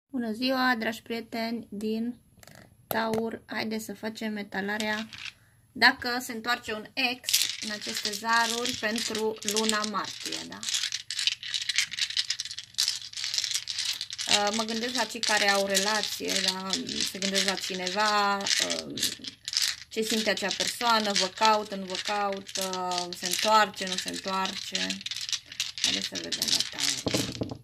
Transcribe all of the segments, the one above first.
Bună ziua, dragi prieteni din Taur! Haideți să facem etalarea dacă se întoarce un ex în aceste zaruri pentru luna martie, da? Mă gândesc la cei care au relație, da? Se gândesc la cineva, ce simte acea persoană, vă caută, nu vă caută, se întoarce, nu se întoarce. Haideți să vedem la Taur.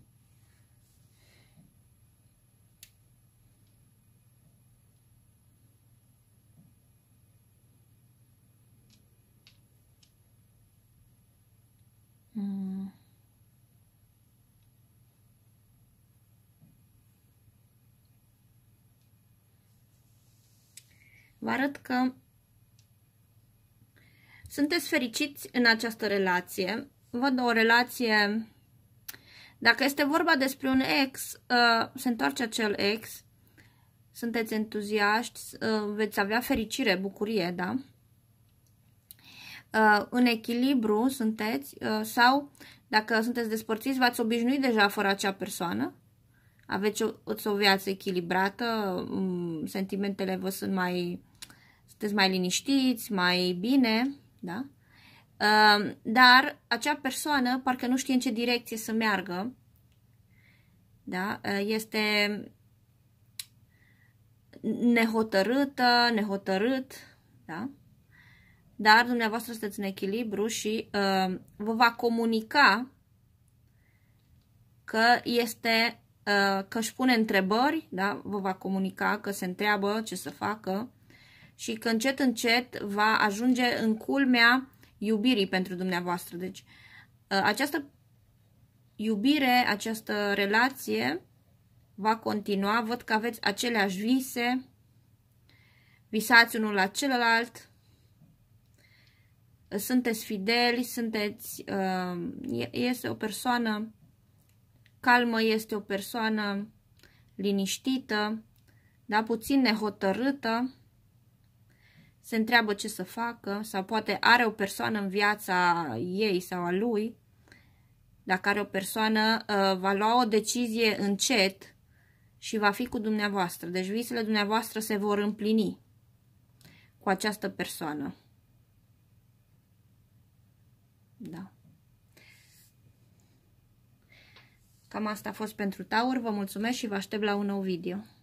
Vă arăt că sunteți fericiți în această relație. Văd o relație, dacă este vorba despre un ex, se întoarce acel ex, sunteți entuziaști, veți avea fericire, bucurie, da? În echilibru sunteți, sau dacă sunteți despărțiți, v-ați obișnuit deja fără acea persoană, aveți o viață echilibrată, sentimentele vă sunt sunteți mai liniștiți, mai bine, da? Dar acea persoană parcă nu știe în ce direcție să meargă, da? Este nehotărâtă, nehotărât, da? Dar dumneavoastră sunteți în echilibru și vă va comunica că că își pune întrebări, da? Vă va comunica că se întreabă ce să facă și că încet, încet va ajunge în culmea iubirii pentru dumneavoastră. Deci, această iubire, această relație va continua. Văd că aveți aceleași vise, visați unul la celălalt, sunteți fideli, este o persoană calmă, este o persoană liniștită, da? Puțin nehotărâtă, se întreabă ce să facă sau poate are o persoană în viața ei sau a lui. Dacă are o persoană, va lua o decizie încet și va fi cu dumneavoastră. Deci visele dumneavoastră se vor împlini cu această persoană. Da. Cam asta a fost pentru Taur. Vă mulțumesc și vă aștept la un nou video.